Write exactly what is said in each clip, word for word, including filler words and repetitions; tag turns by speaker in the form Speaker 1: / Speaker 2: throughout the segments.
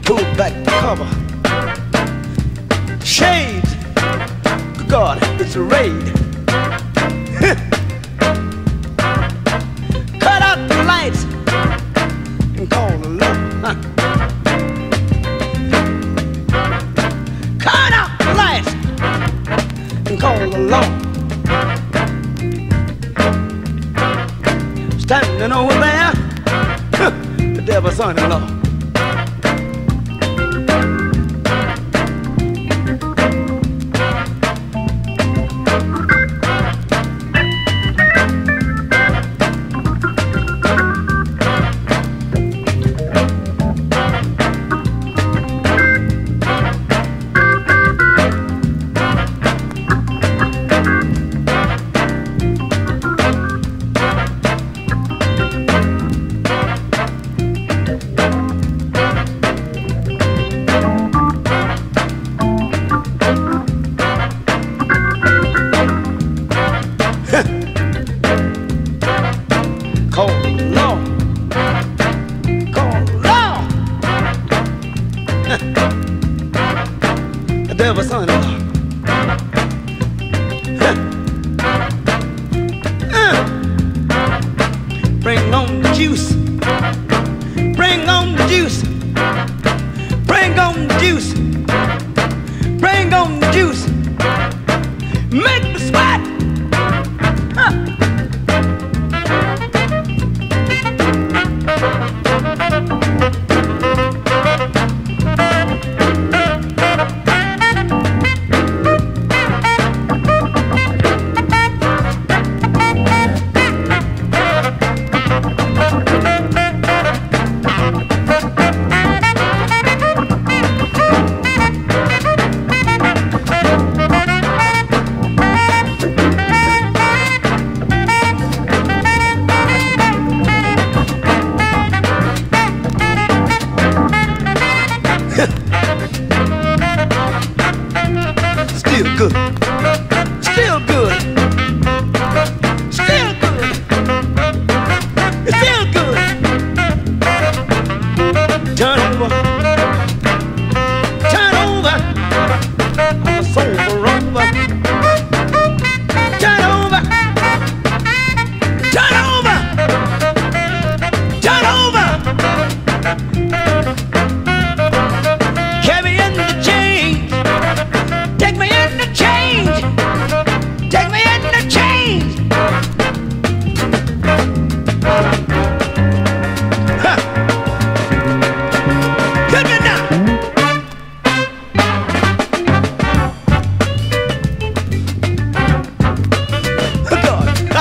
Speaker 1: Pull back the cover. Shades. Good God, it's a raid. Cut out the lights and call the law. Huh. Cut out the lights and call the law. Standing over there, huh, the devil's son-in-law. Call the law. Call the law. The devil's son-in-law. Bring on the juice. Bring on the juice. Bring on the juice. Bring on the juice. Make me sweat. Huh. Still good. Still good. Still good. It's still good. Turn over. Turn over. I'm a sober over. Turn over. Turn over. Turn over. Carry me in the change. Take me in the change. Take me in the change. Huh. Good enough. Oh God. Ha.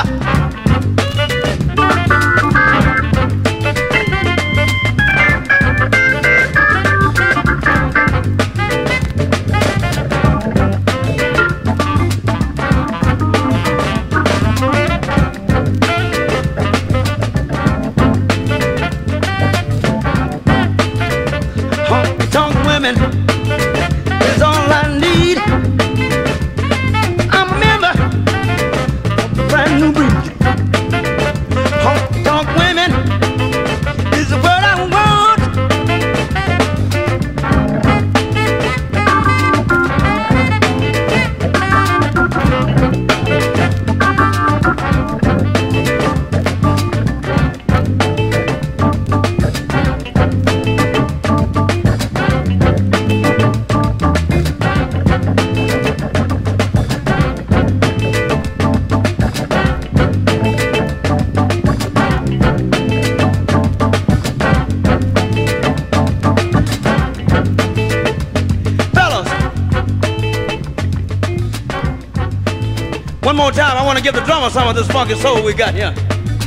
Speaker 1: Honky-tonk women is all I need. I'm a member of the brand new breed. Honky-tonk women is the word I want. One more time, I want to give the drummer some of this funky soul we got here.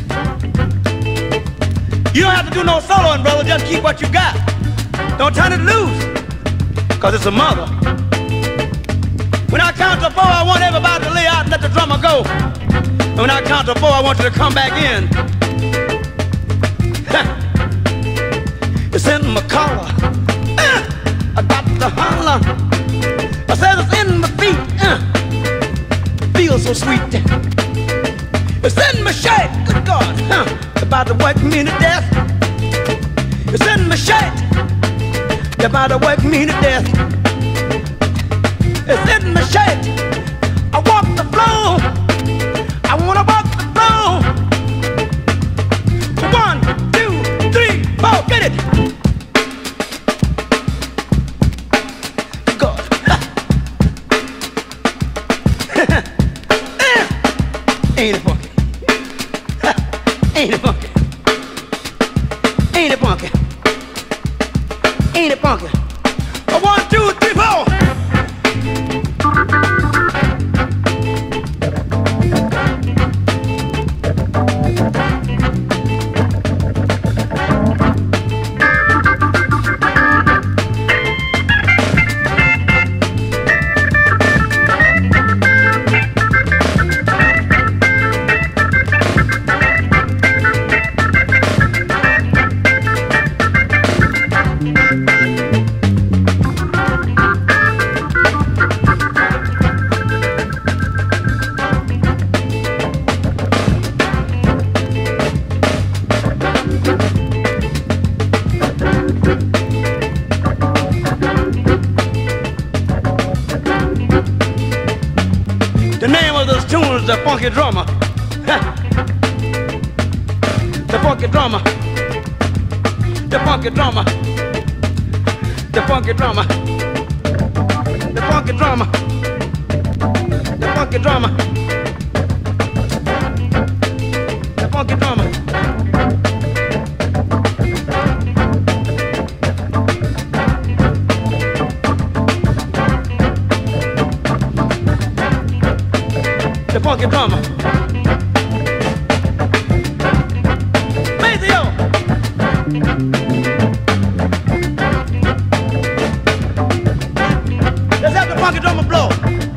Speaker 1: You don't have to do no soloing, brother. Just keep what you got. Don't turn it loose, because it's a mother. When I count to four, I want everybody to lay out and let the drummer go. And when I count to four, I want you to come back in. It's in my collar. Uh, I got to holler. I said it's in my feet. Uh, feels so sweet. It's in my shirt. Good God. Uh, about to work me to death. It's in my shirt. You're about to work me to death. It's in my shirt. I walk the floor. I wanna walk the floor. One, two, three, four, get it. God. Ain't it funky? Ain't it funky? Ain't it funky? Ain't it funky? A one, two, three, four. The name of this tune is the funky drummer. The funky drummer. The funky drummer. The funky drummer. The funky drummer. The funky drummer. The funky drummer. The funky drummer. Maceo. Let's have the funky drummer blow.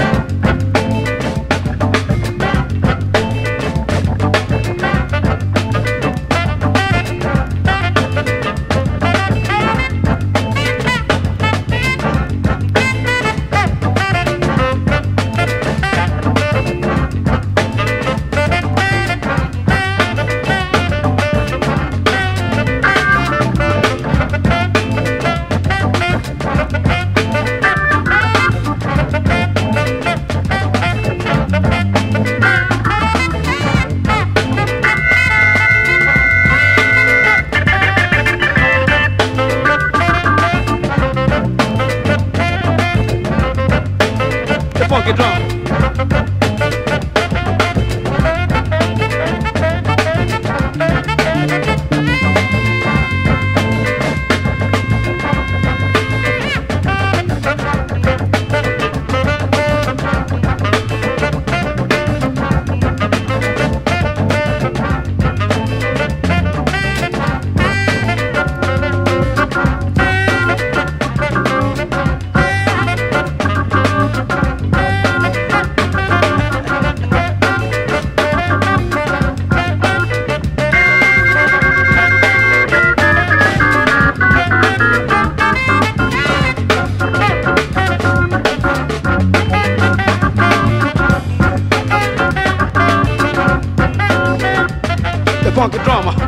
Speaker 1: Funky drum. The funky drummer.